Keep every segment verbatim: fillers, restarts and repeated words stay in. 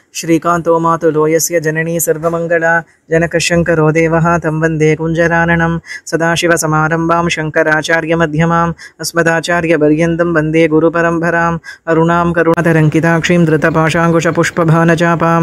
श्रीकान्तो मातुलोयस्य जननी सर्वमङ्गला जनकशङ्करो देवः तं वन्दे कुञ्जराननं सदाशिवसमारम्भां शङ्कराचार्यमध्यमाम् अस्मदाचार्यपर्यन्तं वन्दे गुरुपरम्पराम् अरुणां करुणतरङ्किताक्षीं धृतपाशाङ्कुशपुष्पभानचापाम्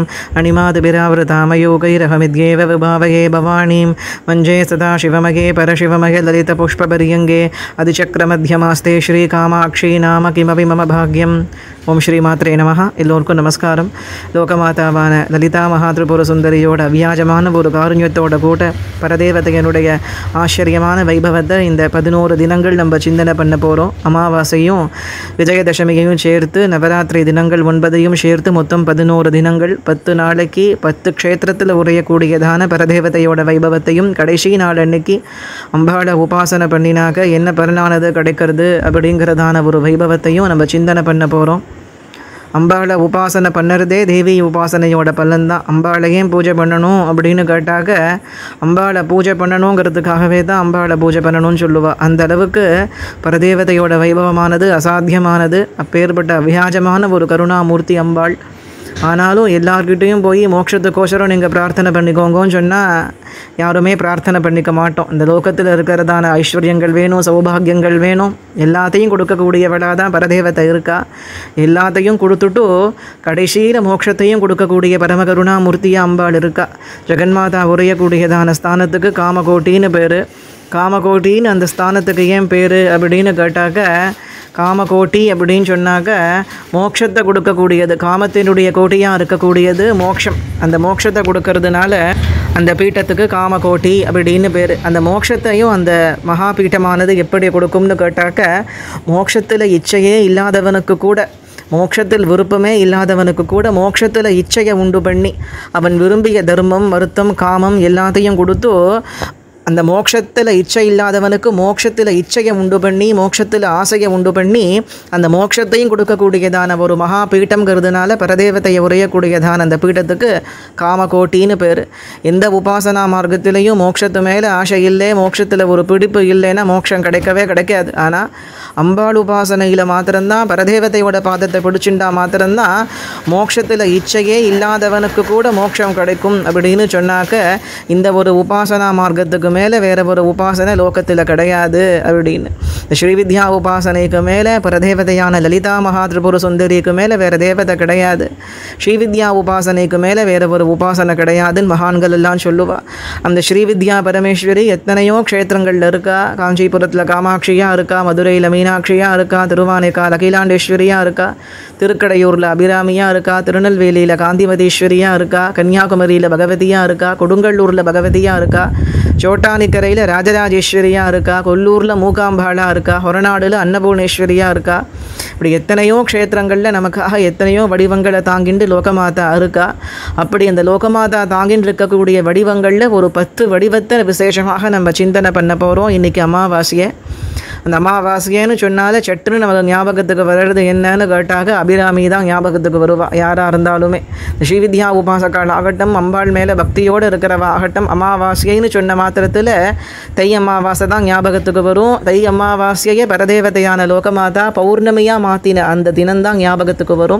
अणिमादिभिरावृतामयोगैरहमिद्येव विभावये भवानीं मञ्जे सदाशिवमगे परशिवमगे ललितपुष्पपर्यङ्गे अधिचक्रमध्यमास्ते श्रीकामाक्षी नाम किमपि मम भाग्यम् ओम श्री मात्रे नमः एल्लोरुक्कुम नमस्कारम लोकमातावान ललिता महात्रिपुर सुंदरियोड अव्याजमान ஒரு காருண்யத்தோட கூட பரதேவதையனுடைய ஆச்சரியமான வைபவத்தை இந்த பதினோரு தினங்கள் நம்ம சிந்தனை பண்ண போகிறோம். அமாவாசையும் விஜயதசமியையும் சேர்த்து நவராத்திரி தினங்கள் ஒன்பதையும் சேர்த்து மொத்தம் பதினோரு தினங்கள் பத்து நாளைக்கு பத்து க்ஷேத்திரத்தில் உரையக்கூடியதான பரதேவதையோட வைபவத்தையும் கடைசி நாள் அன்னைக்கு அம்பாளை உபாசனை பண்ணினாக்க என்ன பலனானது கிடைக்கிறது அப்படிங்கிறதான ஒரு வைபவத்தையும் நம்ம சிந்தனை பண்ண போகிறோம். அம்பாளை உபாசனை பண்ணுறதே தேவி உபாசனையோட பலன் தான். அம்பாளை ஏன் பூஜை பண்ணணும் அப்படின்னு கேட்டாக்க அம்பாளை பூஜை பண்ணணுங்கிறதுக்காகவே தான் அம்பாளை பூஜை பண்ணணும்னு சொல்லுவாள். அந்த அளவுக்கு பரதேவதையோட வைபவமானது அசாத்தியமானது. அப்பேற்பட்ட அவ்யாஜமான ஒரு கருணாமூர்த்தி அம்பாள். ஆனாலும் எல்லார்கிட்டையும் போய் மோட்சத்துக்கோசரம் நீங்கள் பிரார்த்தனை பண்ணிக்கோங்கன்னு சொன்னால் யாருமே பிரார்த்தனை பண்ணிக்க மாட்டோம். இந்த லோகத்தில் இருக்கிறதான ஐஸ்வர்யங்கள் வேணும், சௌபாகியங்கள் வேணும், எல்லாத்தையும் கொடுக்கக்கூடியவளாக தான் பரதேவத்தை இருக்கா. எல்லாத்தையும் கொடுத்துட்டு கடைசியில் மோட்சத்தையும் கொடுக்கக்கூடிய பரமகருணாமூர்த்தியாக அம்பாள் இருக்கா. ஜெகன்மாதா உரையக்கூடியதான ஸ்தானத்துக்கு காமகோட்டின்னு பேர். காமகோட்டின்னு அந்த ஸ்தானத்துக்கு ஏன் பேர் அப்படின்னு கேட்டாக்க காமகோட்டி அப்படின்னு சொன்னாக்க மோட்சத்தை கொடுக்கக்கூடியது, காமத்தினுடைய கோட்டியாக இருக்கக்கூடியது மோட்சம். அந்த மோட்சத்தை கொடுக்கறதுனால அந்த பீட்டத்துக்கு காமகோட்டி அப்படின்னு பேர். அந்த மோட்சத்தையும் அந்த மகாபீட்டமானது எப்படி கொடுக்கும்னு கேட்டாக்க மோட்சத்தில் இச்சையே இல்லாதவனுக்கு கூட, மோட்சத்தில் விருப்பமே இல்லாதவனுக்கு கூட மோட்சத்தில் இச்சையை உண்டு பண்ணி அவன் விரும்பிய தர்மம் வருத்தம் காமம் எல்லாத்தையும் கொடுத்து அந்த மோட்சத்தில் இச்சை இல்லாதவனுக்கு மோட்சத்தில் இச்சையை உண்டு பண்ணி மோட்சத்தில் ஆசையை உண்டு பண்ணி அந்த மோட்சத்தையும் கொடுக்கக்கூடியதான ஒரு மகா பீட்டம்ங்கிறதுனால பரதேவத்தையை உரையக்கூடியதான அந்த பீட்டத்துக்கு காமகோட்டின்னு பேர். எந்த உபாசனா மார்க்கத்திலையும் மோட்சத்து மேலே ஆசை இல்லை, மோட்சத்தில் ஒரு பிடிப்பு இல்லைன்னா மோட்சம் கிடைக்கவே கிடைக்காது. ஆனால் அம்பாள் உபாசனையில் மாத்திரம்தான் பரதேவத்தையோட பாதத்தை பிடிச்சுட்டா மாத்திரம்தான் மோட்சத்தில் இச்சையே இல்லாதவனுக்கு கூட மோட்சம் கிடைக்கும் அப்படின்னு சொன்னாக்க இந்த ஒரு உபாசனா மார்க்கத்துக்கு மேலே வேற ஒரு உபாசனை லோகத்தில் கிடையாது அப்படின்னு. இந்த ஸ்ரீவித்யா உபாசனைக்கு மேலே பரதேவதையான லலிதா மகாத்ரிபுர சுந்தரிக்கு மேலே வேறு தேவதை கிடையாது. ஸ்ரீவித்யா உபாசனைக்கு மேலே வேறு ஒரு உபாசனை கிடையாதுன்னு மகான்கள் எல்லாம் சொல்லுவாள். அந்த ஸ்ரீவித்யா பரமேஸ்வரி எத்தனையோ க்ஷேத்திரங்களில் இருக்கா. காஞ்சிபுரத்தில் காமாட்சியாக இருக்கா, மதுரையில் மீனாட்சியாக இருக்கா, திருவானைக்கால் அகிலாண்டேஸ்வரியாக இருக்கா, திருக்கடையூரில் அபிராமியாக இருக்கா, திருநெல்வேலியில் காந்திமதீஸ்வரியாக இருக்கா, கன்னியாகுமரியில் பகவதியாக இருக்கா, கொடுங்கல்லூரில் பகவதியாக இருக்கா, சோட்டானிக்கரையில் ராஜராஜேஸ்வரியாக இருக்கா, கொல்லூரில் மூகாம்பாளாக இருக்கா, ஹொரநாடில் அன்னபூர்ணேஸ்வரியாக இருக்கா. இப்படி எத்தனையோ க்ஷேத்திரங்களில் நமக்காக எத்தனையோ வடிவங்களை தாங்கிண்டு லோகமாதா இருக்கா. அப்படி அந்த லோகமாதா தாங்கின்னு இருக்கக்கூடிய வடிவங்களில் ஒரு பத்து வடிவத்தை விசேஷமாக நம்ம சிந்தனை பண்ண போகிறோம் இன்றைக்கி அமாவாசையை. அந்த அமாவாசைன்னு சொன்னாலே சட்டுன்னு நமக்கு ஞாபகத்துக்கு வர்றது என்னன்னு கேட்டாக அபிராமி தான் ஞாபகத்துக்கு வருவா. யாராக இருந்தாலுமே இந்த ஸ்ரீவித்யா உபாசக்கால் ஆகட்டும், அம்பாள் மேலே பக்தியோடு இருக்கிறவா ஆகட்டும், அமாவாசைன்னு சொன்ன மாத்திரத்தில் தை அமாவாசை தான் ஞாபகத்துக்கு வரும். தை அமாவாசையே பரதேவதையான லோகமாதா பௌர்ணமியாக மாற்றின அந்த தினம்தான் ஞாபகத்துக்கு வரும்.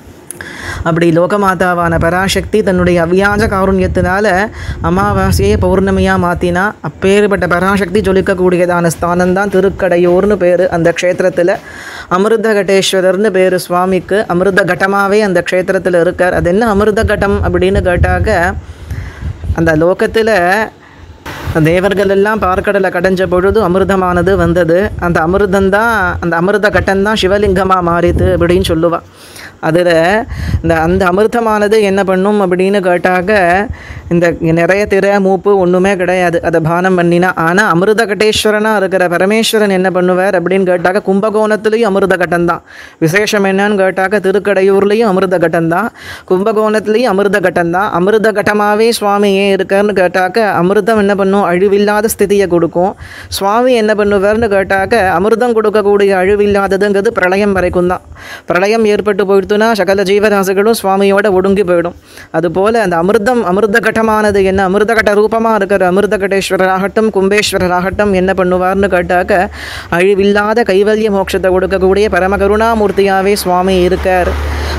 அப்படி லோகமாதாவான பராசக்தி தன்னுடைய அவ்யாஜ காருண்யத்தினால அமாவாசையை பௌர்ணமியாக மாற்றினா. அப்பேற்பட்ட பராசக்தி ஜொலிக்கக்கூடியதான ஸ்தானம்தான் திருக்கடையூர்னு பேர். அந்த க்ஷேத்திரத்தில் அமிர்த கடேஸ்வரர்னு பேர் சுவாமிக்கு. அமிர்த கட்டமாகவே அந்த க்ஷேத்திரத்தில் இருக்கார். அது என்ன அமிர்த கட்டம் அப்படின்னு கேட்டாக்க அந்த லோகத்தில் தேவர்கள் எல்லாம் பார்க்கடலை கடைஞ்ச பொழுது அமிர்தமானது வந்தது. அந்த அமிர்தந்தான் அந்த அமிர்த கட்டம்தான் சிவலிங்கமாக மாறிது அப்படின்னு சொல்லுவாள். அதில் இந்த அந்த அமிர்தமானது என்ன பண்ணும் அப்படின்னு கேட்டாக்க இந்த நிறைய திரை மூப்பு ஒன்றுமே கிடையாது அதை பானம் பண்ணினா. ஆனால் அமிர்த கட்டேஸ்வரனாக இருக்கிற பரமேஸ்வரன் என்ன பண்ணுவார் அப்படின்னு கேட்டாக்க கும்பகோணத்துலேயும் அமிர்த கட்டம்தான். விசேஷம் என்னன்னு கேட்டாக்க திருக்கடையூர்லேயும் அமிர்த கட்டம்தான், கும்பகோணத்துலேயும் அமிர்த கட்டம்தான். அமிர்த கட்டமாகவே சுவாமி ஏன் இருக்கார்னு கேட்டாக்க அமிர்தம் என்ன பண்ணும், அழிவில்லாத ஸ்திதியை கொடுக்கும். சுவாமி என்ன பண்ணுவார்னு கேட்டாக்க அமிர்தம் கொடுக்கக்கூடிய அழிவில்லாததுங்கிறது பிரளயம் வரைக்கும் தான். பிரளயம் ஏற்பட்டு போயிடுத்துனா சகல ஜீவராசிகளும் சுவாமியோட ஒடுங்கி போயிடும். அதுபோல் அந்த அமிர்தம் அமிர்த கட்டமானது என்ன, அமிர்த கட்ட ரூபமாக இருக்கிற அமிர்த கட்டேஸ்வரராகட்டும் கும்பேஸ்வரராகட்டும் என்ன பண்ணுவார்னு கேட்டாக்க அழிவில்லாத கைவல்ய மோட்சத்தை கொடுக்கக்கூடிய பரமகருணாமூர்த்தியாகவே சுவாமி இருக்கார்.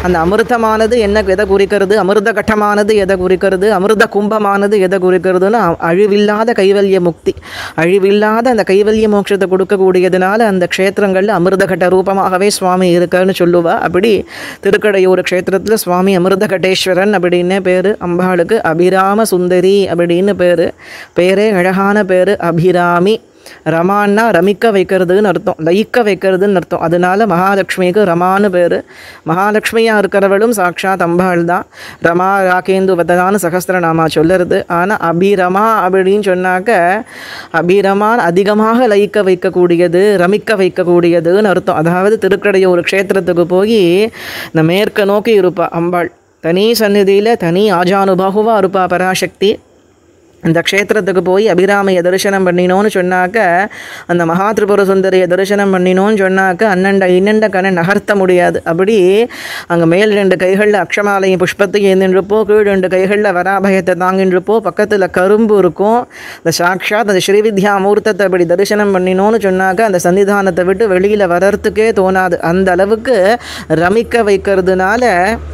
அந்த அமிர்தமானது என்ன எதை குறிக்கிறது, அமிர்த கட்டமானது எதை குறிக்கிறது, அமிர்த கும்பமானது எதை குறிக்கிறதுன்னு அழிவில்லாத கைவல்ய முக்தி, அழிவில்லாத அந்த கைவல்ய மோட்சத்தை கொடுக்கக்கூடியதுனால அந்த க்ஷேத்திரங்களில் அமிர்த கட்ட ரூபமாகவே சுவாமி இருக்கான்னு சொல்லுவா. அப்படி திருக்கடையூர் க்ஷேத்திரத்தில் சுவாமி அமிர்த கட்டேஸ்வரன் அப்படின்னு பேர், அம்பாளுக்கு அபிராம சுந்தரி அப்படின்னு பேர். பேரே அழகான பேர் அபிராமி. ரமான்னா ரமிக்க வைக்கிறதுன்னு அர்த்தம், லயிக்க வைக்கிறதுன்னு அர்த்தம். அதனால மகாலட்சுமிக்கு ரமான்னு பேர். மகாலட்சுமியாக இருக்கிறவளும் சாட்சாத் அம்பாள் தான். ரமா ராகேந்து வதனான்னு சகஸ்திரநாமா சொல்லுறது. ஆனால் அபிரமா அப்படின்னு சொன்னாக்க அபிரமான் அதிகமாக லயிக்க வைக்கக்கூடியது, ரமிக்க வைக்கக்கூடியதுன்னு அர்த்தம். அதாவது திருக்கடையூர் க்ஷேத்திரத்துக்கு போய் இந்த மேற்க நோக்கி இருப்பா அம்பாள். தனி சந்நிதியில் தனி ஆஜானுபாகுவாக இருப்பா பராசக்தி. இந்த க்ஷேத்திரத்துக்கு போய் அபிராமையை தரிசனம் பண்ணினோன்னு சொன்னாக்க, அந்த மகா திரிபுர சுந்தரியை தரிசனம் பண்ணினோன்னு சொன்னாக்க அண்ணண்ட இன்னண்ட கண்ணை நகர்த்த முடியாது. அப்படி அங்கே மேல் ரெண்டு கைகளில் அக்ஷமாலையும் புஷ்பத்தையும் ஏந்தின்றிருப்போ, கீழ் ரெண்டு கைகளில் வராபயத்தை தாங்கின்றிருப்போ, பக்கத்தில் கரும்பு இருக்கும். இந்த சாக்ஷாத் அந்த ஸ்ரீவித்யா மூர்த்தத்தை அப்படி தரிசனம் பண்ணினோன்னு சொன்னாக்க அந்த சன்னிதானத்தை விட்டு வெளியில் வரத்துக்கே தோணாது. அந்த அளவுக்கு ரமிக்க வைக்கிறதுனால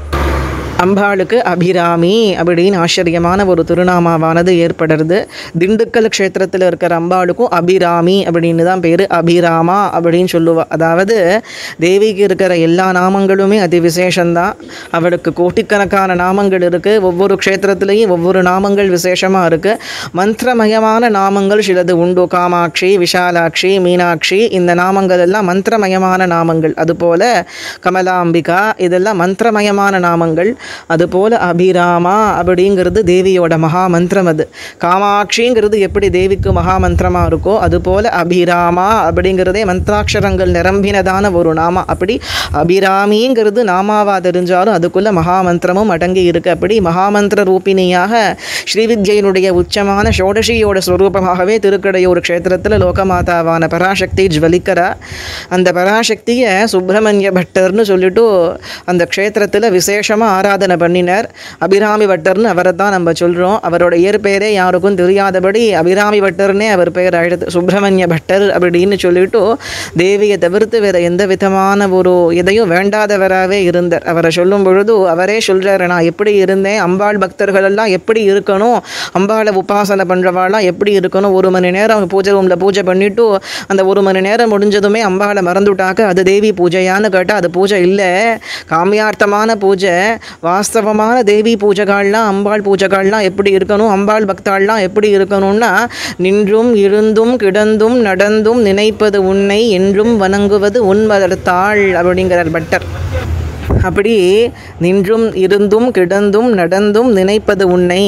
அம்பாளுக்கு அபிராமி அப்படின்னு ஆச்சரியமான ஒரு திருநாமாவானது ஏற்படுறது. திண்டுக்கல் க்ஷேத்திரத்தில் இருக்கிற அம்பாளுக்கும் அபிராமி அப்படின்னு தான் பேர், அபிராமா அப்படின்னு சொல்லுவாள். அதாவது தேவிக்கு இருக்கிற எல்லா நாமங்களுமே அதி விசேஷந்தான். அவளுக்கு கோட்டிக்கணக்கான நாமங்கள் இருக்குது. ஒவ்வொரு க்ஷேத்திரத்துலேயும் ஒவ்வொரு நாமங்கள் விசேஷமாக இருக்குது. மந்திரமயமான நாமங்கள் சிலது உண்டு. காமாட்சி, விஷாலாட்சி, மீனாட்சி, இந்த நாமங்கள் எல்லாம் மந்திரமயமான நாமங்கள். அதுபோல் கமலாம்பிகா, இதெல்லாம் மந்திரமயமான நாமங்கள். அதுபோல் அபிராமா அப்படிங்கிறது தேவியோட மகாமந்திரம். அது காமாட்சிங்கிறது எப்படி தேவிக்கு மகாமந்திரமாக இருக்கோ அதுபோல் அபிராமா அப்படிங்கிறதே மந்திராட்சரங்கள் நிரம்பினதான ஒரு நாமா. அப்படி அபிராமிங்கிறது நாமாவாக தெரிஞ்சாலும் அதுக்குள்ளே மகாமந்திரமும் அடங்கி இருக்குது. அப்படி மகாமந்திர ரூபிணியாக ஸ்ரீவித்யினுடைய உச்சமான ஷோடசியோட ஸ்வரூபமாகவே திருக்கடையூர் க்ஷேத்திரத்தில் லோகமாதாவான பராசக்தி ஜ்வலிக்கிறா. அந்த பராசக்தியை சுப்பிரமணிய பட்டர்னு சொல்லிட்டு அந்த க்ஷேத்திரத்தில் விசேஷமாக ஆராதனை பண்ணினார். அபிராமி பட்டர்னு அவரை தான் நம்ம சொல்கிறோம். அவரோட இயற்பெயரே யாருக்கும் தெரியாதபடி அபிராமி பட்டர்னே அவர் பெயர் ஆயிடுது. சுப்பிரமணிய பட்டர் அப்படின்னு சொல்லிட்டு தேவியை தவிர்த்து வேறு எந்த விதமான ஒரு எதையும் வேண்டாதவராகவே இருந்தார். அவரை சொல்லும் பொழுது அவரே சொல்கிறார், நான் எப்படி இருந்தேன், அம்பாள் பக்தர்கள் எல்லாம் எப்படி இருக்கணும், அம்பாளை உபாசனை பண்ணுறவாளாம் எப்படி இருக்கணும், ஒரு மணி நேரம் பூஜை ரூமில் பூஜை பண்ணிவிட்டு அந்த ஒரு மணி நேரம் முடிஞ்சதுமே அம்பாளை மறந்துட்டாக்க அது தேவி பூஜையான்னு கேட்டால் அது பூஜை இல்லை, காமியார்த்தமான பூஜை. வாஸ்தவமான தேவி பூஜைகள்லாம் அம்பாள் பூஜைகள்லாம் எப்படி இருக்கணும், அம்பாள் பக்தாள்லாம் எப்படி இருக்கணும்னா, நின்றும் இருந்தும் கிடந்தும் நடந்தும் நினைப்பது உன்னை என்றும் வணங்குவது உன்மதத்தாள் அப்படிங்கிறார் பட்டர். அப்படி நின்றும் இருந்தும் கிடந்தும் நடந்தும் நினைப்பது உன்னை.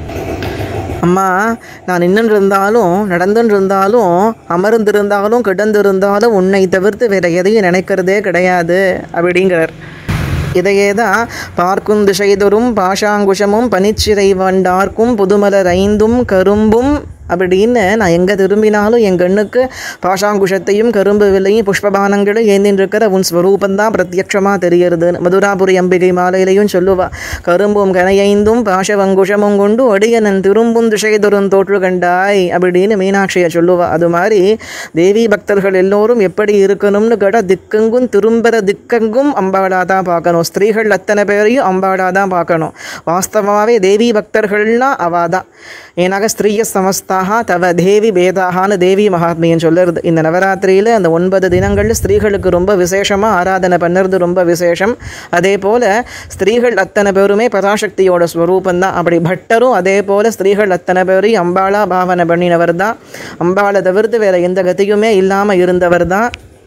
அம்மா, நான் நின்று இருந்தாலும் நடந்துன்னு இருந்தாலும் அமர்ந்திருந்தாலும் கிடந்திருந்தாலும் உன்னை தவிர்த்து வேறு எதையும் நினைக்கிறதே கிடையாது அப்படிங்கிறார். இதையே தான் பார்க்கும் திசைதொரும் பாஷாங்குஷமும் பனிச்சிறை வண்டார்க்கும் புதுமலர் ஐந்தும் கரும்பும் அப்படின்னு நான் எங்கே திரும்பினாலும் என் கண்ணுக்கு பாஷாங்குஷத்தையும் கரும்பு விலையும் புஷ்பபானங்களும் ஏந்தின்றிருக்கிற உன் ஸ்வரூபந்தான் பிரத்யட்சமாக தெரிகிறது. மதுராபுரி அம்பிகை மாலையிலையும் சொல்லுவா, கரும்பும் கனையைந்தும் பாஷவங்குஷமும் கொண்டு அடியனன் திரும்பும் திசைதொரும் தோற்று கண்டாய் அப்படின்னு மீனாட்சியை சொல்லுவா. அது மாதிரி தேவி பக்தர்கள் எல்லோரும் எப்படி இருக்கணும்னு கேட்டால் திக்கெங்கும் திரும்புகிற திக்கெங்கும் அம்பாளாக தான் பார்க்கணும். ஸ்திரீகள் அத்தனை பேரையும் அம்பாளாக தான் பார்க்கணும். வாஸ்தவமாகவே தேவி பக்தர்கள்னால் அவா தான். ஏன்னாக ஸ்திரீய சமஸ்தாக தவ தேவி பேதாகான்னு தேவி மகாத்மியன் சொல்லுறது. இந்த நவராத்திரியில் அந்த ஒன்பது தினங்களில் ஸ்திரீகளுக்கு ரொம்ப விசேஷமாக ஆராதனை பண்ணுறது ரொம்ப விசேஷம். அதே போல் ஸ்திரீகள் அத்தனை பேருமே பராசக்தியோட ஸ்வரூபந்தான். அப்படி பட்டரும் அதே போல் ஸ்திரீகள் அத்தனை பேரையும் அம்பாளா பாவனை பண்ணினவர் தான். அம்பாளை தவிர்த்து வேறு எந்த கதியுமே இல்லாமல் இருந்தவர் தான்.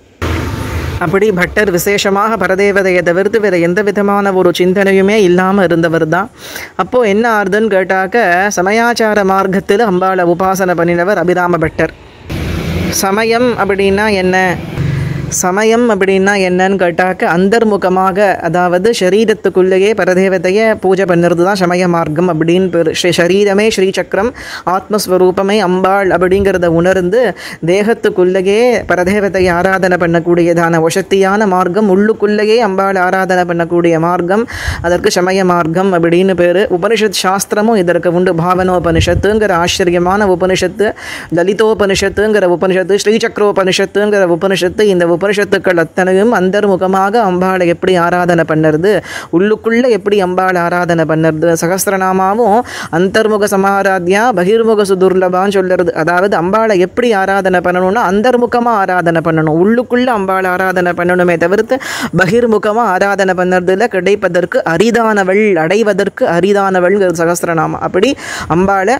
அப்படி பட்டர் விசேஷமாக பரதேவதையை தவிர்த்து வேறு எந்த விதமான ஒரு சிந்தனையுமே இல்லாமல் இருந்தவர் தான். அப்போது என்ன ஆறுதுன்னு கேட்டாக்க, சமயாச்சார மார்க்கத்தில் அம்பாளை உபாசனை பண்ணினவர் அபிராம பட்டர். சமயம் அப்படின்னா என்ன, சமயம் அப்படின்னா என்னன்னு கேட்டாக்க அந்தர்முகமாக, அதாவது சரீரத்துக்குள்ளேயே பரதேவதையை பூஜை பண்ணுறது தான் சமய மார்க்கம் அப்படின்னு பேர். ஸ்ரீ சரீரமே ஸ்ரீ சக்கரம், ஆத்மஸ்வரூபமே அம்பாள் அப்படிங்கிறத உணர்ந்து தேகத்துக்குள்ளேயே பரதேவதையை ஆராதனை பண்ணக்கூடியதான வசத்தியான மார்க்கம், உள்ளுக்குள்ளேயே அம்பாள் ஆராதனை பண்ணக்கூடிய மார்க்கம், அதற்கு சமய மார்க்கம் அப்படின்னு பேர். உபனிஷத் சாஸ்திரமும் இதற்கு உண்டு. பாவனோபனிஷத்துங்கிற ஆச்சரியமான உபனிஷத்து, லலிதோபனிஷத்துங்கிற உபனிஷத்து, ஸ்ரீசக்கரோபனிஷத்துங்கிற உபனிஷத்து. இந்த உபனிஷத்து உபனிஷத்துக்கள் அத்தனையும் அந்தர்முகமாக அம்பாளை எப்படி ஆராதனை பண்ணுறது, உள்ளுக்குள்ளே எப்படி அம்பாளை ஆராதனை பண்ணுறது. சகஸ்ரநாமாவும் அந்தர்முக சமாராத்யா பகிர்முக சுதுர்லபான்னு சொல்லுறது. அதாவது அம்பாளை எப்படி ஆராதனை பண்ணணும்னா அந்தர்முகமாக ஆராதனை பண்ணணும், உள்ளுக்குள்ளே அம்பாளை ஆராதனை பண்ணணுமே தவிர்த்து பகிர்முகமாக ஆராதனை பண்ணுறதுல கிடைப்பதற்கு அரிதானவள், அடைவதற்கு அரிதானவள்ங்கிறது சகஸ்ரநாமம். அப்படி அம்பாளை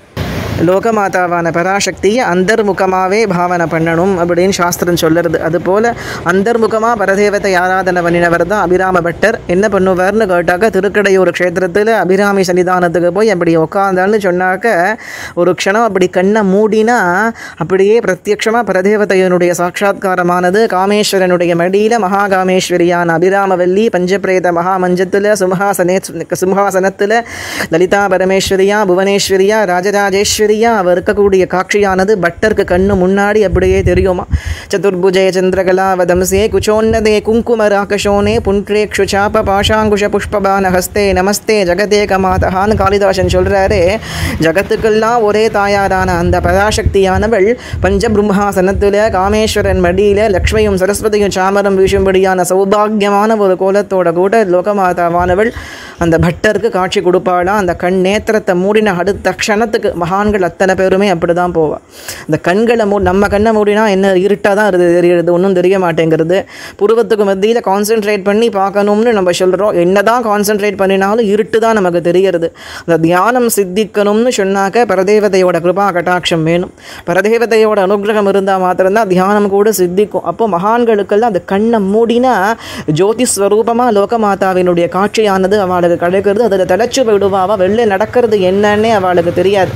லோகமாதாவான பராசக்தியை அந்தர்முகமாகவே பாவனை பண்ணணும் அப்படின்னு சாஸ்திரம் சொல்லுறது. அதுபோல் அந்தர்முகமாக பரதேவத்தை ஆராதனை பண்ணினவர் தான் அபிராம பட்டர். என்ன பண்ணுவார்னு கேட்டாக்க திருக்கடையூர் க்ஷேத்திரத்தில் அபிராமி சன்னிதானத்துக்கு போய் அப்படி உட்காந்தான்னு சொன்னாக்க ஒரு க்ஷணம் அப்படி கண்ணை மூடினா அப்படியே பிரத்யட்சமாக பரதேவதையனுடைய சாட்சாத்காரமானது காமேஸ்வரனுடைய மடியில் மகாகாமேஸ்வரியான அபிராமவல்லி பஞ்சபிரேத மகாமஞ்சத்தில் சிம்ஹாசனே சிம்ஹாசனத்தில் லலிதா பரமேஸ்வரியா புவனேஸ்வரியா ராஜராஜேஸ்வரி அவர் இருக்கக்கூடிய காட்சியானது பட்டருக்கு கண்ணு முன்னாடி அப்படியே தெரியுமா. சதுர்புஜய சந்திரகலாவதம்சே குச்சோன்னதே குங்கும ராகஷோனே புன்றேக்ஷு சாப பாஷாங்குஷ புஷ்பபான ஹஸ்தே நமஸ்தே ஜகதே கமாதஹான்னு காளிதாசன் சொல்கிறாரு. ஜகத்துக்கெல்லாம் ஒரே தாயாரான அந்த பராசக்தியானவள் பஞ்சபிரம்மாசனத்தில் காமேஸ்வரன் மடியில் லக்ஷ்மியும் சரஸ்வதியும் சாமரம் வீசும்படியான சௌபாகியமான ஒரு கோலத்தோட கூட லோகமாதாவானவள் அந்த பட்டருக்கு காட்சி கொடுப்பாளாம். அந்த கண் நேத்திரத்தை மூடின அடுத்த க்ஷணத்துக்கு மகான்கள் அத்தனை பேருமே அப்படி தான் போவாள். இந்த கண்களை மூ நம்ம கண்ணை மூடினா என்ன இருட்டாக தான் அது தெரியுது, ஒன்றும் தெரிய மாட்டேங்கிறது. புருவத்துக்கு மத்தியில் கான்சென்ட்ரேட் பண்ணி பார்க்கணும்னு நம்ம சொல்கிறோம். என்ன தான் கான்சென்ட்ரேட் பண்ணினாலும் இருட்டு தான் நமக்கு தெரிகிறது. அந்த தியானம் சித்திக்கணும்னு சொன்னாக்க பரதேவதையோட கிருபா கட்டாட்சம் வேணும். பரதேவதையோட அனுகிரகம் இருந்தால் மாத்திரம்தான் தியானம் கூட சித்திக்கும். அப்போ மகான்களுக்கெல்லாம் அந்த கண்ணை மூடினா ஜோதிஸ்வரூபமாக லோகமாதாவினுடைய காட்சியானது அவளுக்கு கிடைக்கிறது. அதில் தலைச்சு விடுவாவா, வெளில நடக்கிறது என்னன்னே அவளுக்கு தெரியாது,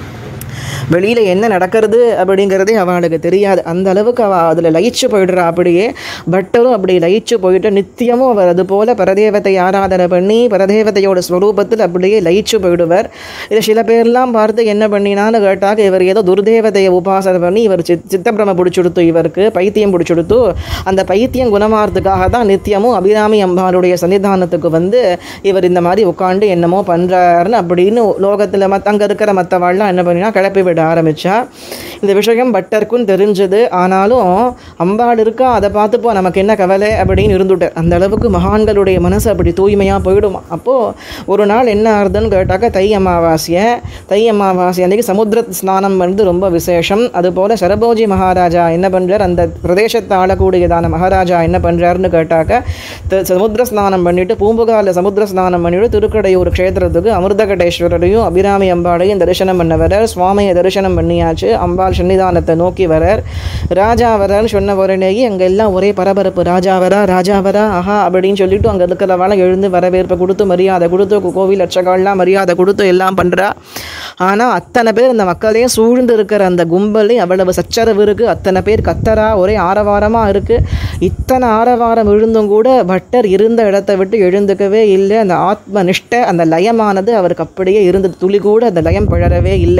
வெளியில் என்ன நடக்கிறது அப்படிங்கிறதே அவளுக்கு தெரியாது. அந்த அளவுக்கு அவள் அதில் லயிச்சு போயிடுறா. அப்படியே பட்டரும் அப்படி லயிச்சு போயிட்டு நித்தியமும் அவர் அதுபோல் பரதேவத்தை ஆராதனை பண்ணி பரதேவத்தையோட ஸ்வரூபத்தில் அப்படியே லயிச்சு போயிடுவார். இதை சில பேர்லாம் பார்த்து என்ன பண்ணினான்னு கேட்டாக்க இவர் ஏதோ துர்தேவதையை உபாசனை பண்ணி இவர் சித் சித்தப்பிரம பிடிச்சுடுத்து, இவருக்கு பைத்தியம் பிடிச்சுடுத்து. அந்த பைத்தியம் குணமாகிறதுக்காக தான் நித்தியமும் அபிராமி அம்பாளுடைய சன்னிதானத்துக்கு வந்து இவர் இந்த மாதிரி உட்காந்து என்னமோ பண்ணுறாருன்னு அப்படின்னு லோகத்தில் மற்ற அங்கே இருக்கிற மற்றவாள்லாம் என்ன பண்ணினா கிளப்பி விட ஆரம்பித்தா. இந்த விஷயம் பட்டருக்கும் தெரிஞ்சது. ஆனாலும் அம்பாள் இருக்கா, அதை பார்த்துப்போ நமக்கு என்ன கவலை அப்படின்னு இருந்துட்டார். அந்த அளவுக்கு மகான்களுடைய மனசு அப்படி தூய்மையாக போயிடுமா. அப்போது ஒரு நாள் என்ன ஆகுதுன்னு கேட்டாக்க தை அமாவாசையை தை அமாவாசை அன்றைக்கி சமுத்திர ஸ்நானம் வந்து ரொம்ப விசேஷம். அதுபோல் சரபோஜி மகாராஜா என்ன பண்ணுறார், அந்த பிரதேசத்தை ஆளக்கூடியதான மகாராஜா என்ன பண்ணுறாருன்னு கேட்டாக்க சமுத்திர ஸ்நானம் பண்ணிவிட்டு பூம்புகாரில் சமுத்திர ஸ்நானம் பண்ணிவிட்டு திருக்கடையூர் க்ஷேத்திரத்துக்கு அமிர்தகடேஸ்வரரையும் அபிராமி அம்பாளையும் தரிசனம் பண்ண வர சுவாமியை தரிசனம் பண்ணியாச்சு. அம்பாள் சன்னிதானத்தை நோக்கி வரார். ராஜா வரான்னு சொன்ன உடனேயே அங்கே எல்லாம் ஒரே பரபரப்பு. ராஜா வரா ராஜா வரா ஆஹா அப்படின்னு சொல்லிட்டு அங்கே இருக்கிறவளை எழுந்து வரவேற்பை கொடுத்து மரியாதை கொடுத்து கோவில் அர்ச்சகாலாம் மரியாதை கொடுத்து எல்லாம் பண்ணுறா. ஆனால் அத்தனை பேர் அந்த மக்களையும் சூழ்ந்து இருக்கிற அந்த கும்பலே அவ்வளவு சச்சரவு இருக்குது. அத்தனை பேர் கத்தரா, ஒரே ஆரவாரமாக இருக்குது. இத்தனை ஆரவாரம் விழுந்தும் கூட பட்டர் இருந்த இடத்தை விட்டு எழுந்துக்கவே இல்லை. அந்த ஆத்ம நிஷ்டை, அந்த லயமானது அவருக்கு அப்படியே இருந்தது. துளி கூட அந்த லயம் பிழறவே இல்லை.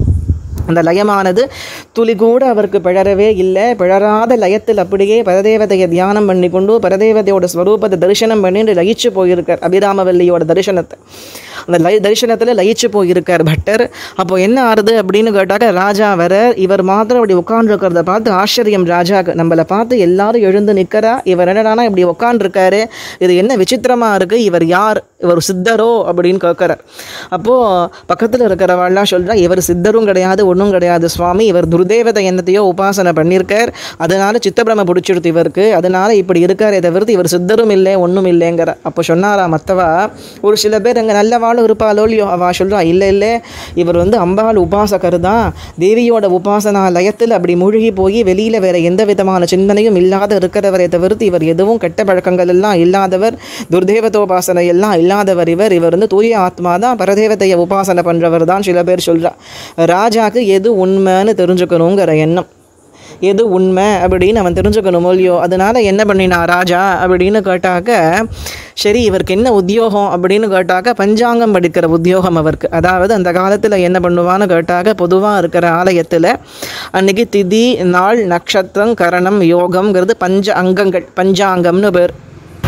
அந்த லயமானது துளி கூட அவருக்கு பிழறவே இல்லை. பிழறாத லயத்தில் அப்படியே பரதேவதையை தியானம் பண்ணி கொண்டு பரதேவதையோட ஸ்வரூபத்தை தரிசனம் பண்ணிட்டு லயிச்சு போயிருக்கார். அபிராமவல்லியோட தரிசனத்தை அந்த லய தரிசனத்தில் லயிச்சு போயிருக்கார் பட்டர். அப்போ என்ன ஆறுது அப்படின்னு கேட்டாக்க ராஜா வர இவர் மாத்திரம் இப்படி உட்காந்துருக்கிறத பார்த்து ஆச்சரியம் ராஜாவுக்கு. நம்மளை பார்த்து எல்லாரும் எழுந்து நிற்கிறா, இவர் என்னடானா இப்படி உட்காந்துருக்காரு, இது என்ன விசித்திரமாக இருக்குது, இவர் யார், இவர் சித்தரோ அப்படின்னு கேட்குறார். அப்போது பக்கத்தில் இருக்கிறவாள்லாம் சொல்கிறா, இவர் சித்தரும் கிடையாது ஒன்றும் கிடையாது சுவாமி, இவர் துர்தேவதை என்னத்தையோ உபாசனை பண்ணியிருக்கார், அதனால சித்தப்பிரம பிடிச்சிடுத்து இவருக்கு, அதனால இப்படி இருக்காரே தவிர்த்து இவர் சித்தரும் இல்லை ஒன்றும் இல்லைங்கிற. அப்போ சொன்னாரா மற்றவா, ஒரு சில பேர் அங்கே நல்லவாளும் இருப்பாளோ இல்லையோ, அவள் சொல்கிறா இல்லை இல்லை இவர் வந்து அம்பாள் உபாசகர் தான், தேவியோட உபாசனா லயத்தில் அப்படி மூழ்கி போய் வெளியில் வேறு எந்த விதமான சிந்தனையும் இல்லாத இருக்கிறவரை தவிர்த்து இவர் எதுவும் கெட்ட பழக்கங்கள் எல்லாம் இல்லாதவர், துர்தேவதோபாசனை எல்லாம் இல்லாதவர் இவர், இவர் வந்து தூய ஆத்மா தான், பரதேவதையை உபாசனை பண்ணுறவர் தான் சில பேர் சொல்கிறா. ராஜாவுக்கு எது உண்மைன்னு தெரிஞ்சுக்கணுங்கிற எண்ணம், எது உண்மை அப்படின்னு அவன் தெரிஞ்சுக்கணும் இல்லையோ, அதனால் என்ன பண்ணினா ராஜா அப்படின்னு கேட்டாக்க, சரி இவருக்கு என்ன உத்தியோகம் அப்படின்னு கேட்டாக்க பஞ்சாங்கம் படிக்கிற உத்தியோகம் அவருக்கு. அதாவது அந்த காலத்தில் என்ன பண்ணுவான்னு கேட்டாக்க, பொதுவாக இருக்கிற ஆலயத்தில் அன்றைக்கி திதி நாள் நட்சத்திரம் கரணம் யோகம்ங்கிறது பஞ்ச அங்கங்கள், பஞ்சாங்கம்னு பேர்.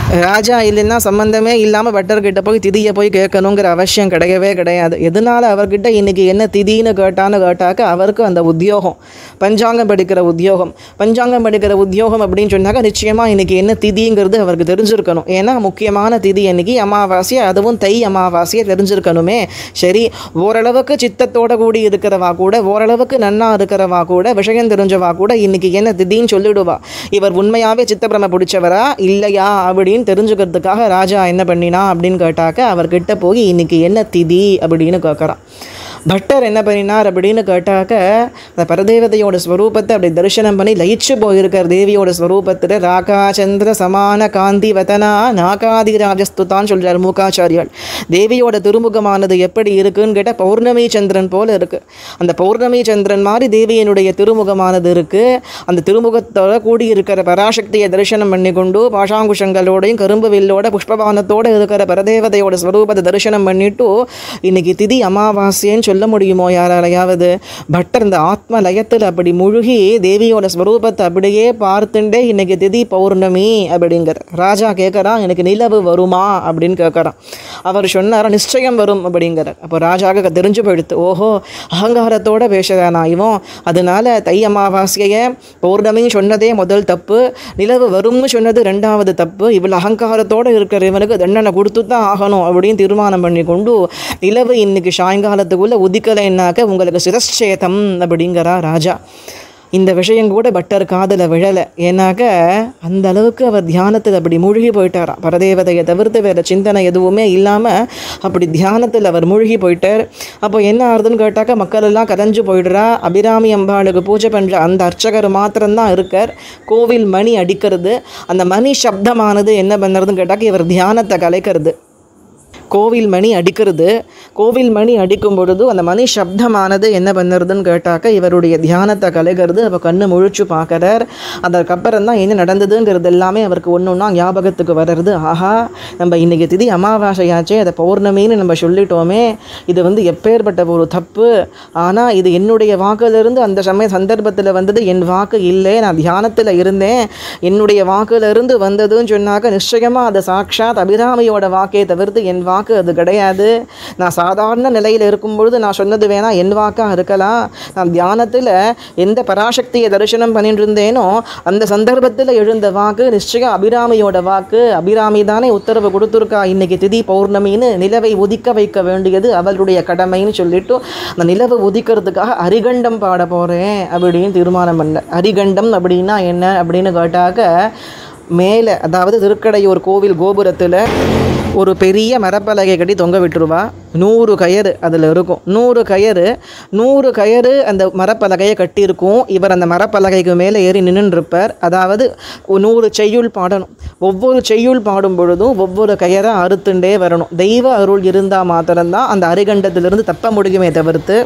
ராஜா இல்லைன்னா சம்பந்தமே இல்லாமல் பட்டர்கிட்ட போய் திதியை போய் கேட்கணுங்கிற அவசியம் கிடையவே கிடையாது. எதனால் அவர்கிட்ட இன்றைக்கி என்ன திதின்னு கேட்டான்னு கேட்டாக்க அவருக்கு அந்த உத்தியோகம், பஞ்சாங்கம் படிக்கிற உத்தியோகம். பஞ்சாங்கம் படிக்கிற உத்தியோகம் அப்படின்னு சொன்னாக்கா நிச்சயமாக இன்றைக்கி என்ன திதிங்கிறது அவருக்கு தெரிஞ்சிருக்கணும். ஏன்னா முக்கியமான திதி அன்றைக்கி அமாவாசை, அதுவும் தை அமாவாசையை தெரிஞ்சிருக்கணுமே. சரி, ஓரளவுக்கு சித்தத்தோடு கூடி இருக்கிறவா கூட, ஓரளவுக்கு நன்னா இருக்கிறவா கூட, விஷயம் தெரிஞ்சவா கூட இன்றைக்கி என்ன திதின்னு சொல்லிடுவா. இவர் உண்மையாகவே சித்தப்பிரமை பிடிச்சவரா இல்லையா அப்படின்னு தெரிஞ்சுக்கிறதுக்காக ராஜா என்ன பண்ணினா அப்படின்னு கேட்டாக்க அவர்கிட்ட போய் இன்னைக்கு என்ன திதி அப்படின்னு கேட்குறான். பட்டர் என்ன பண்ணினார் அப்படின்னு கேட்டாக்க அந்த பரதேவதையோட ஸ்வரூபத்தை அப்படி தரிசனம் பண்ணி லயிச்சு போயிருக்கார். தேவியோட ஸ்வரூபத்தில் ராகா சந்திர சமான காந்தி வதனா நாகாதி ராஜஸ்துதான் சொல்கிறார் மூகாச்சாரியால். தேவியோட திருமுகமானது எப்படி இருக்குன்னு கேட்டால் பௌர்ணமி சந்திரன் போல் இருக்குது. அந்த பௌர்ணமி சந்திரன் மாதிரி தேவியினுடைய திருமுகமானது இருக்குது. அந்த திருமுகத்தோட கூடியிருக்கிற பராசக்தியை தரிசனம் பண்ணி கொண்டு பாஷாங்குஷங்களோடையும் கரும்பு வில்லோட புஷ்பபானத்தோடு இருக்கிற பரதேவதையோட ஸ்வரூபத்தை தரிசனம் பண்ணிட்டு இன்னைக்கு திதி அமாவாசைன்னு சொல்ல முடியுமோ யாராலையாவது? பட்டர் இந்த ஆத்ம லயத்தில் அப்படி முழுகி தேவியோட ஸ்வரூபத்தை அப்படியே பார்த்துட்டே இன்னைக்கு திதி பௌர்ணமி அப்படிங்கிற ராஜா கேட்குறான், எனக்கு நிலவு வருமா அப்படின்னு கேட்குறான். அவர் சொன்னார் நிச்சயம் வரும் அப்படிங்கிறார். அப்போ ராஜாவுக்கு தெரிஞ்சு போயிடுத்து, ஓஹோ அகங்காரத்தோட பேசுறானா இவன், அதனால தை அமாவாசையை பௌர்ணமின்னு சொன்னதே முதல் தப்பு, நிலவு வரும்னு சொன்னது ரெண்டாவது தப்பு, இவ்வளோ அகங்காரத்தோடு இருக்கிற இவனுக்கு தண்டனை கொடுத்து தான் ஆகணும் அப்படின்னு தீர்மானம் பண்ணி கொண்டு நிலவு இன்னைக்கு சாயங்காலத்துக்குள்ளே உதிக்கலைன்னாக்க உங்களுக்கு சிரச்சேதம் அப்படிங்கிறா ராஜா. இந்த விஷயம் கூட பட்டர் காதில் விழலை. ஏன்னாக்க அந்த அளவுக்கு அவர் தியானத்தில் அப்படி மூழ்கி போயிட்டாராம். பரதேவதையை தவிர்த்து வேறு சிந்தனை எதுவுமே இல்லாமல் அப்படி தியானத்தில் அவர் மூழ்கி போயிட்டார். அப்போ என்ன ஆகுதுன்னு கேட்டாக்க மக்கள் எல்லாம் கரைஞ்சு போயிடுறா. அபிராமி அம்பாளுக்கு பூஜை பண்ணுற அந்த அர்ச்சகர் மாத்திரம்தான் இருக்கார். கோவில் மணி அடிக்கிறது. அந்த மணி சப்தமானது என்ன பண்ணுறதுன்னு கேட்டாக்க இவர் தியானத்தை கலைக்கிறது. கோவில் மணி அடிக்கிறது. கோவில் மணி அடிக்கும் பொழுது அந்த மணி சப்தமானது என்ன பண்ணுறதுன்னு கேட்டாக்க இவருடைய தியானத்தை கலைகிறது. அப்போ கண்ணு முழிச்சு பார்க்குறார். அதற்கப்புறம் தான் என்ன நடந்ததுங்கிறது எல்லாமே அவருக்கு ஒன்று ஒன்றா ஞாபகத்துக்கு வர்றது. ஆஹா, நம்ம இன்றைக்கி திதி அமாவாசையாச்சே, அதை பௌர்ணமின்னு நம்ம சொல்லிட்டோமே, இது வந்து எப்பேற்பட்ட ஒரு தப்பு. ஆனால் இது என்னுடைய வாக்கிலிருந்து அந்த சமய சந்தர்ப்பத்தில் வந்தது என் வாக்கு இல்லை, நான் தியானத்தில் இருந்தேன், என்னுடைய வாக்கிலிருந்து வந்ததுன்னு சொன்னாக்க நிச்சயமாக அது சாட்சாத் அபிராமியோட வாக்கே தவிர்த்து என் வாக்கு அது கிடையாது. நான் சாதாரண நிலையில் இருக்கும் பொழுது நான் சொன்னது வேணா என் வாக்காக இருக்கலாம். நான் தியானத்தில் எந்த பராசக்தியை தரிசனம் பண்ணிட்டு இருந்தேனோ அந்த சந்தர்ப்பத்தில் எழுந்த வாக்கு நிச்சயம் அபிராமியோட வாக்கு. அபிராமி தானே உத்தரவு கொடுத்துருக்கா இன்னைக்கு திதி பௌர்ணமின்னு நிலவை உதிக்க வைக்க வேண்டியது அவளுடைய கடமைன்னு சொல்லிட்டு அந்த நிலவு உதிக்கிறதுக்காக அரிகண்டம் பாட போகிறேன் அப்படின்னு தீர்மானம் பண்ண. அரிகண்டம் அப்படின்னா என்ன அப்படின்னு கேட்டாக்க மேலே, அதாவது திருக்கடையூர் கோவில் கோபுரத்தில் ஒரு பெரிய மரப்பலகை கட்டி தொங்க விட்டுருவா. நூறு கயிறு அதில் இருக்கும். நூறு கயிறு நூறு கயிறு அந்த மரப்பலகையை கட்டியிருக்கும். இவர் அந்த மரப்பலகைக்கு மேலே ஏறி நின்றுருப்பார். அதாவது நூறு செய்யுள் பாடணும். ஒவ்வொரு செய்யுள் பாடும் பொழுதும் ஒவ்வொரு கயிறை அறுத்துண்டே வரணும். தெய்வ அருள் இருந்தால் மாத்திரம்தான் அந்த அரிகண்டத்திலிருந்து தப்ப முடியுமே தவிர்த்து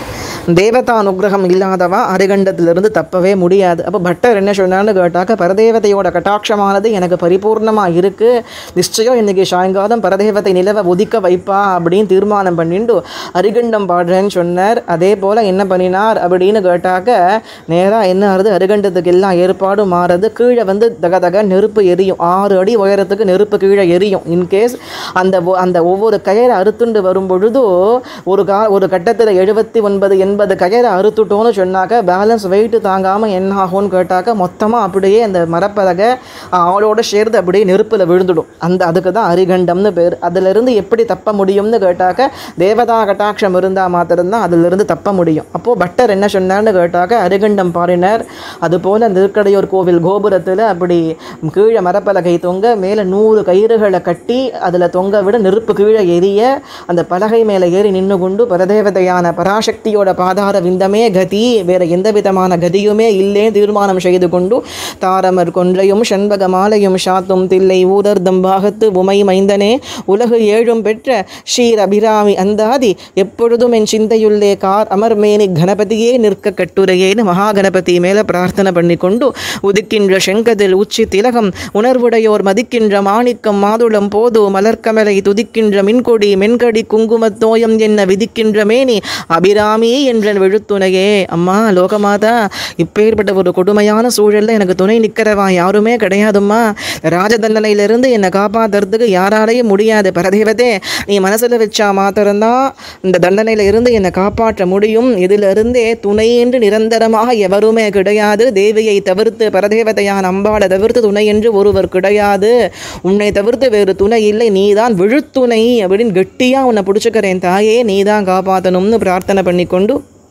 தேவதா அனுகிரகம் இல்லாதவா அரிகண்டத்திலிருந்து தப்பவே முடியாது. அப்போ பட்டர் என்ன சொன்னான்னு கேட்டாக்க பரதேவதையோட கட்டாட்சமானது எனக்கு பரிபூர்ணமாக இருக்குது, நிச்சயம் இன்றைக்கி சாயங்காலம் பரதேவதை நிலவை ஒதுக்க வைப்பா அப்படின்னு தீர்மானம் பண்ணிட்டு அரிகண்டம் பாடுறேன்னு சொன்னார். அதே போல் என்ன பண்ணினார் அப்படின்னு கேட்டாக்க நேராக என்ன ஆகுது, அரிகண்டத்துக்கு எல்லாம் ஏற்பாடு மாறுறது. கீழே வந்து தக தக நெருப்பு எரியும். ஆறு அடி உயரத்துக்கு நெருப்பு கீழே எரியும். இன்கேஸ் அந்த அந்த ஒவ்வொரு கயிறை அறுத்துண்டு வரும் பொழுதோ ஒரு கா ஒரு கட்டத்தில் எழுபத்தி ஒன்பது எண்பது கயிறை அறுத்துட்டோன்னு சொன்னாக்க பேலன்ஸ் வெயிட்டு தாங்காமல் என்ன ஆகும்னு கேட்டாக்க மொத்தமாக அப்படியே அந்த மரப்பலகை அவளோட சேர்ந்து அப்படியே நெருப்பில் விழுந்துடும். அந்த அதுக்கு தான் அரிகண்டம்னு பேர். அதிலிருந்து எப்படி தப்ப முடியும்னு கேட்டாக்க தேவதா கட்டாட்சம் இருந்தால் மாத்திரம்தான் அதிலிருந்து தப்ப முடியும். அப்போது பட்டர் என்ன சொன்னார்னு கேட்டாக்க அரிகண்டம் பாடினார். அதுபோல் அந்த திருக்கடையூர் கோவில் கோபுரத்தில் அப்படி கீழே மரப்பலகை தொங்க மேலே நூறு கயிறுகளை கட்டி அதில் தொங்க விட நெருப்பு கீழே எரிய அந்த பலகை மேலே ஏறி நின்று கொண்டு பரதேவதையான பராசக்தியோட பாதார விந்தமே கதி, வேறு எந்த விதமான கதியுமே இல்லே தீர்மானம் செய்து கொண்டு தாரமர் கொன்றையும் செண்பக மாலையும் சாத்தும் தில்லை ஊரர் தம்பாகத்து உமை மைந்தனே உலகு ஏழும் பெற்ற ஸ்ரீர் அபிராமி அந்தாதி எப்பொழுதும் என் சிந்தையுள்ளே கார் அமர்மேனி கணபதியே நிற்க கட்டுரையேன்னு மகா கணபதி மேலே பிரார்த்தனை பண்ணி கொண்டு உதிக்கின்ற செங்கதில் உச்சி திலகம் உணர்வுடையோர் மதிக்கின்ற மாணிக்கம் மாதுளம் போது மலர்கமலை துதிக்கின்ற மின்கொடி மென்கடி குங்குமத்தோயம் என்ன விதிக்கின்ற மேனி அபிராமி என்றன் விழுத்துணையே. அம்மா லோகமாதா, இப்பேற்பட்ட ஒரு கொடுமையான சூழலில் எனக்கு துணை நிற்கிறவா யாருமே கிடையாதும்மா. ராஜதண்டனையிலிருந்து என்னை காப்பாற்றுறதுக்கு யாராலையும் முடியாது. பரதேவதே, நீ மனசில் வச்சா மாத்திரம்தான் இந்த தண்டனையில் இருந்து என்னை காப்பாற்ற முடியும். இதிலிருந்தே துணை என்று நிரந்தரமாக எவருமே கிடையாது. தேவியை தவிர்த்து, பரதேவதையான் அம்பாளை தவிர்த்து துணை என்று ஒருவர் கிடையாது. உன்னை தவிர்த்து வேறு துணை இல்லை, நீதான் விழுத்துணை அப்படின்னு கெட்டியாக உன்னை பிடிச்சிக்கிறேன் தாயே, நீதான் காப்பாற்றணும்னு பிரார்த்தனை பண்ணிக்கொண்டு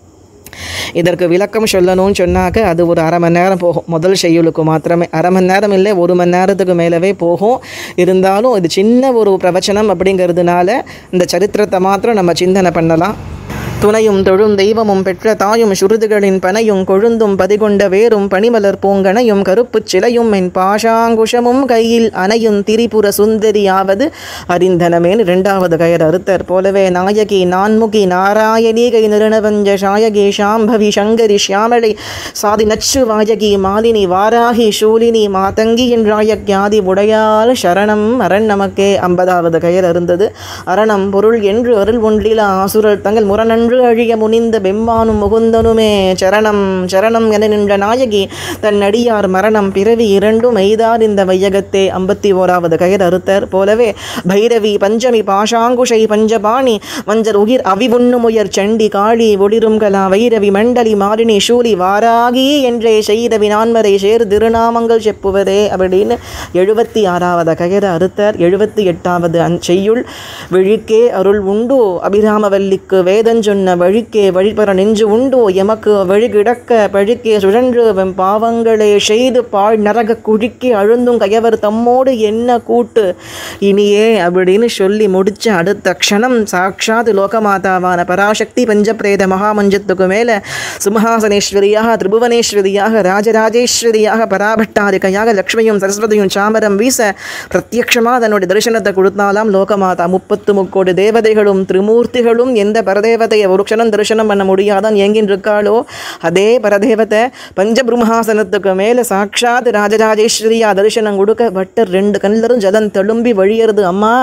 இதற்கு விளக்கம் சொல்லணும்னு சொன்னாக்க அது ஒரு அரை மணி நேரம் போகும். முதல் செய்யுளுக்கு மாத்திரமே அரை மணி நேரம் இல்லை, ஒரு மணி நேரத்துக்கு மேலவே போகும். இருந்தாலும் இது சின்ன ஒரு பிரவச்சனம் அப்படிங்கிறதுனால இந்த சரித்திரத்தை மாத்திரம் நம்ம சிந்தனை பண்ணலாம். துணையும் தொழும் தெய்வமும் பெற்ற தாயும் சுருதுகளின் பனையும் கொழுந்தும் பதிகொண்ட வேரும் பனிமலர் பூங்கனையும் கருப்புச் சிலையும் என் பாஷாங்குஷமும் கையில் அணையும் திரிபுர சுந்தரியாவது அறிந்தனமேன் இரண்டாவது கயர் அறுத்தர் போலவே நாயகி நான்முகி நாராயணி கை நிருணவஞ்ச சாயகி சாம்பவி சங்கரி ஷியாமளை சாதி நச்சு வாயகி மாலினி வாராகி சூலினி மாதங்கி என்றாயக்யாதி உடையால் சரணம் அரண் நமக்கே. ஐம்பதாவது கயர் அருந்தது. அரணம் பொருள் என்று அருள் ஒன்றிலா ஆசுரர் தங்கள் முரணன்று அழிய முனிந்த பெம்மானும் முகுந்தனுமே சரணம் சரணம் என நின்ற நாயகி தன் அடியார் மரணம் பிறவி இரண்டும் எய்தார் இந்த வையகத்தே. ஐம்பத்தி ஓராவது கயர் அறுத்தர் போலவே பைரவி பஞ்சமி பாஷாங்குஷை பஞ்சபாணி மஞ்சள் உயிர் அவிவுண்ணுமுயர் சண்டி காளி ஒளிரும் கலா வைரவி மண்டலி மாலினி சூலி வாராகி என்றே செய்தவி நான்மறை சேர் திருநாமங்கள் செப்புவதே அப்படின்னு எழுபத்தி ஆறாவது கயர் அறுத்தர். எழுபத்தி எட்டாவது செய்யுள் விழிக்கே அருள் உண்டு அபிராமவல்லிக்கு வேதஞ்சொன்ன வழிக்கே வழிபெற நெஞ்சு உண்டோ எமக்கு வழி கிடக்க பழிக்கே சுழன்று வெம் பாவங்களே செய்து பாழ் நரக குழிக்கே அழுந்தும் கயவர் தம்மோடு என்ன கூட்டு இனியே அப்படின்னு சொல்லி முடிச்ச அடுத்த க்ஷணம் சாட்சாத் லோகமாதாவான பராசக்தி பஞ்சபிரேத மகாமஞ்சத்துக்கு மேலே சிம்ஹாசனேஸ்வரியாக திரிபுவனேஸ்வரியாக ராஜராஜேஸ்வரியாக பராபட்டாரிகையாக லக்ஷ்மியும் சரஸ்வதியும் சாமரம் வீச பிரத்யக்ஷமாக தன்னுடைய தரிசனத்தை கொடுத்தாலாம் லோகமாதா. முப்பத்து முக்கோடி தேவதைகளும் திரிமூர்த்திகளும் எந்த பரதேவதையை ஒரு க்ஷணம் தரிசனம் பண்ண முடியாதான் எங்கின்னு இருக்காளோ அதே பரதேவத்தை பஞ்சபிரம்மாசனத்துக்கு மேலே சாட்சாத் ராஜராஜேஸ்வரியா தரிசனம் கொடுக்க பட்டர் ரெண்டு கண்ணிலும் ஜலம் தழும்பி வழியறது. அம்மா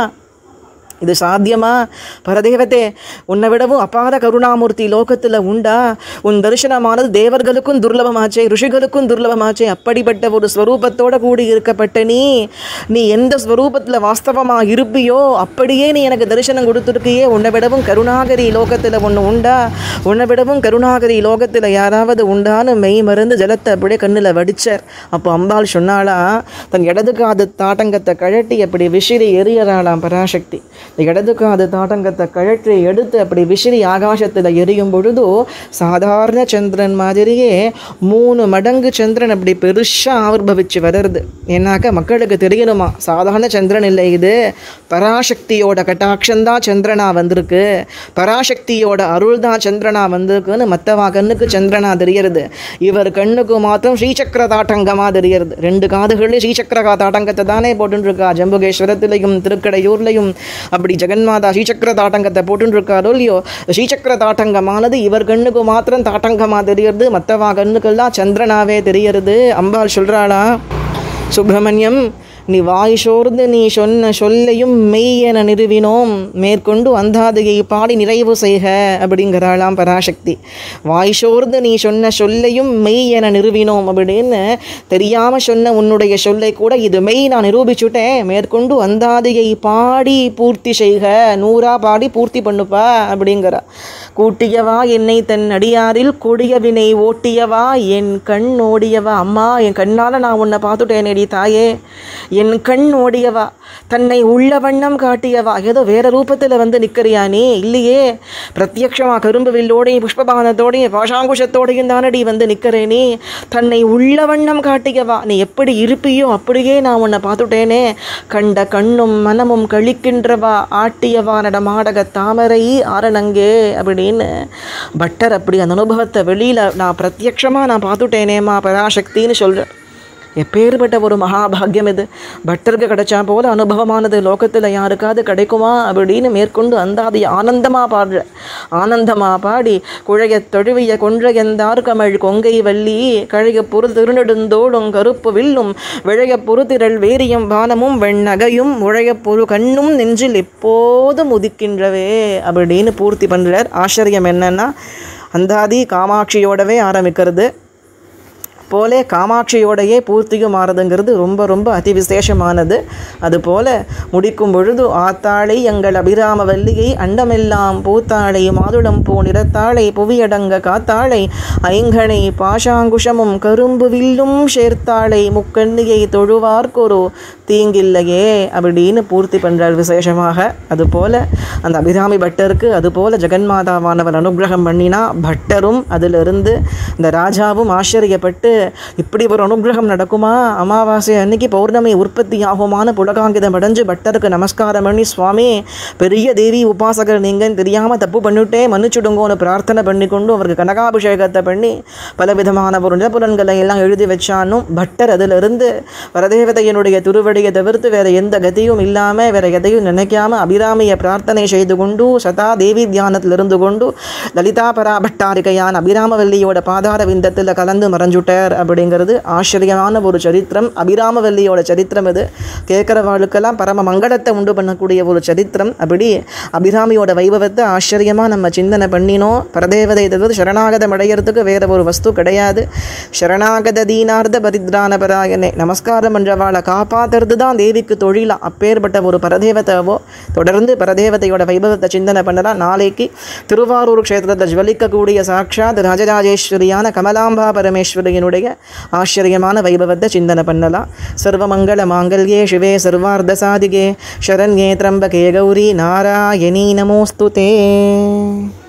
இது சாத்தியமா? பரதேவத்தே, உன்னை விடவும் அபார கருணாமூர்த்தி லோகத்தில் உண்டா? உன் தரிசனமானது தேவர்களுக்கும் துர்லபமாச்சே, ருஷிகளுக்கும் துர்லபமாச்சே. அப்படிப்பட்ட ஒரு ஸ்வரூபத்தோடு கூடி இருக்கப்பட்ட நீ நீ எந்த ஸ்வரூபத்தில் வாஸ்தவமாக இருப்பியோ அப்படியே நீ எனக்கு தரிசனம் கொடுத்துருக்கியே. உன்னை விடவும் கருணாகரி லோகத்தில் ஒன்று உண்டா? உன்னை விடவும் கருணாகரி லோகத்தில் யாராவது உண்டான்னு மெய் மருந்து ஜலத்தை அப்படியே கண்ணில் வடிச்சார். அப்போ அம்பாள் சொன்னாளா, தன் இடது காது தாட்டங்கத்தை கழட்டி அப்படி விசிறி எரியறாளாம் பராசக்தி. இடது காது தாட்டங்கத்தை கழற்றி எடுத்து அப்படி விசிறி ஆகாசத்தில் எரியும் பொழுது சாதாரண சந்திரன் மாதிரியே மூணு மடங்கு சந்திரன் அப்படி பெருசாக ஆவிர்பவிச்சு வருது. ஏன்னாக்க மக்களுக்கு தெரியணுமா, சாதாரண சந்திரன் இல்லை, இது பராசக்தியோட கட்டாட்சந்தான் சந்திரனா வந்திருக்கு, பராசக்தியோட அருள் தான் சந்திரனா வந்திருக்குன்னு மற்றவா கண்ணுக்கு சந்திரனா தெரியறது. இவர் கண்ணுக்கு மாத்திரம் ஸ்ரீசக்கர தாட்டங்கமாக தெரியறது. ரெண்டு காதுகள்லேயும் ஸ்ரீசக்கர தாட்டங்கத்தை தானே போட்டுருக்கா. ஜம்புகேஸ்வரத்திலையும் திருக்கடையூர்லையும் அப்படி ஜெகன்மாதா ஸ்ரீசக்கர தாட்டங்கத்தை போட்டுருக்காரோ இல்லையோ, ஸ்ரீசக்கர தாட்டங்கமானது இவர் கண்ணுக்கு மாத்திரம் தாட்டங்கமாக தெரியறது, மற்றவா கண்ணுக்கெல்லாம் சந்திரனாவே தெரியறது. அம்பாள் சொல்கிறாளா, சுப்பிரமணியம் நீ வாய் சோர்ந்து நீ சொன்ன சொல்லையும் மெய் என நிறுவினோம், மேற்கொண்டு அந்தாதையை பாடி நிறைவு செய்க அப்படிங்கிறாளாம் பராசக்தி. வாய் சோர்ந்து நீ சொன்ன சொல்லையும் மெய் என நிறுவினோம் அப்படின்னு தெரியாமல் சொன்ன உன்னுடைய சொல்லை கூட இது மெய் நான் நிரூபிச்சுட்டேன், மேற்கொண்டு அந்தாதையை பாடி பூர்த்தி செய்க, நூறா பாடி பூர்த்தி பண்ணுப்பா அப்படிங்கிறா. கூட்டியவா என்னை தன் அடியாரில் கொடிய வினை ஓட்டியவா என் கண் ஓடியவா. அம்மா, என் கண்ணால் நான் உன்னை பார்த்துட்டேனேடி தாயே, என் கண் ஓடியவா, தன்னை உள்ள வண்ணம் காட்டியவா. ஏதோ வேற ரூபத்தில் வந்து நிற்கிறியா நீ? இல்லையே, பிரத்யக்ஷமாக கரும்பு வில்லோடையும் புஷ்பபானத்தோடையும் பாஷாங்குஷத்தோடையும் தானடி வந்து நிற்கிறேனே. தன்னை உள்ள வண்ணம் காட்டியவா, நீ எப்படி இருப்பியோ அப்படியே நான் உன்னை பார்த்துட்டேனே. கண்ட கண்ணும் மனமும் கழிக்கின்றவா, ஆட்டியவா நடமாடக தாமரை ஆரணங்கே அப்படின்னு பட்டர் அப்படி அந்த அனுபவத்தை வெளியில் நான் பிரத்யக்ஷமாக நான் பார்த்துட்டேனேம்மா பராசக்தின்னு சொல்கிறேன். எப்பேற்பட்ட ஒரு மகாபாகியம் இது! பட்டருக்கு கிடைச்சா போல அனுபவமானது லோகத்தில் யாருக்காவது கிடைக்குமா அப்படின்னு மேற்கொண்டு அந்தாதி ஆனந்தமாக பாடுற. ஆனந்தமாக பாடி குழைய தொழுவிய கொன்றையந்தார் கமழ் கொங்கை வள்ளி கழைய பொரு திருநெடுந்தோடும் கருப்பு வில்லும் விழைய பொரு திரள் வேரியம் வானமும் வெண்ணகையும் உழைய பொரு கண்ணும் நெஞ்சில் எப்போதும் உதிக்கின்றவே அப்படின்னு பூர்த்தி பண்ணுறார். ஆச்சரியம் என்னன்னா, அந்தாதி காமாட்சியோடவே ஆரம்பிக்கிறது போல காமாட்சியோடையே பூர்த்தியும் ஆறுதுங்கிறது ரொம்ப ரொம்ப அதி விசேஷமானது. அதுபோல முடிக்கும் பொழுது ஆத்தாளை எங்கள் அபிராம வல்லியை அண்டமெல்லாம் பூத்தாளை மாதுளம் பூ நிறத்தாளை புவியடங்க காத்தாளை ஐங்கனை பாஷாங்குஷமும் கரும்பு வில்லும் சேர்த்தாளை முக்கண்ணியை தொழுவார்க்கொரு தீங்கில்லையே அப்படின்னு பூர்த்தி பண்ணுறாள் விசேஷமாக. அதுபோல் அந்த அபிராமி பட்டருக்கு அதுபோல் ஜெகன்மாதாவானவர் அனுகிரகம் பண்ணினா பட்டரும் அதிலிருந்து இந்த ராஜாவும் ஆச்சரியப்பட்டு இப்படி ஒரு அனுகிரகம் நடக்குமா, அமாவாசை அன்னைக்கு பௌர்ணமி உற்பத்தி ஆகுமான புலகாங்கிதம் அடைஞ்சு பட்டருக்கு நமஸ்காரம் பண்ணி சுவாமி பெரிய தேவி உபாசகர் நீங்கள் தெரியாமல் தப்பு பண்ணிவிட்டே மன்னிச்சுடுங்கோன்னு பிரார்த்தனை பண்ணி கொண்டு அவருக்கு கனகாபிஷேகத்தை பண்ணி பலவிதமான ஒரு நிலப்புலன்களை எல்லாம் எழுதி வச்சானும் பட்டர் அதிலிருந்து வரதேவதையினுடைய திருவடியை தவிர்த்து வேறு எந்த கதியும் இல்லாமல் வேறு எதையும் நினைக்காம அபிராமியை பிரார்த்தனை செய்து கொண்டு சதா தேவி தியானத்தில் இருந்து கொண்டு லலிதா பராபட்டாரிகையான அபிராமவல்லியோட பாதார விந்தத்தில் கலந்து மறைஞ்சுட்டார் அப்படிங்கிறது ஆச்சரியமான ஒரு சரித்திரம். அபிராமவல்லியோட சரித்திரம் இது கேட்குறவாளுக்கெல்லாம் பரம மங்களத்தை உண்டு பண்ணக்கூடிய ஒரு சரித்திரம். அப்படி அபிராமியோட வைபவத்தை ஆச்சரியமாக நம்ம சிந்தனை பண்ணினோம். பரதேவதை தவிர சரணாகதம் அடையிறதுக்கு வேற ஒரு வஸ்து கிடையாது. சரணாகத தீனார்த்த பரித்ரான பராயணே நமஸ்காரம் என்றவாளை காப்பாற்றுறது தான் தேவிக்கு தொழிலாம். அப்பேற்பட்ட ஒரு பரதேவதாவோ தொடர்ந்து பரதேவதையோட வைபவத்தை சிந்தனை பண்ணலாம். நாளைக்கு திருவாரூர் க்ஷேத்திரத்தில் ஜுவலிக்கக்கூடிய சாட்சாத் ராஜராஜேஸ்வரியான கமலாம்பா பரமேஸ்வரியினுடைய ஆச்சரியமான வைபவத்தை சிந்தனை பண்ணலாம். சர்வமங்கள மாங்கல்யே சிவே சர்வார்த்த சாதிகே சரண்யே த்ரம்பகே கௌரி நாராயணீ நமோஸ்துதே.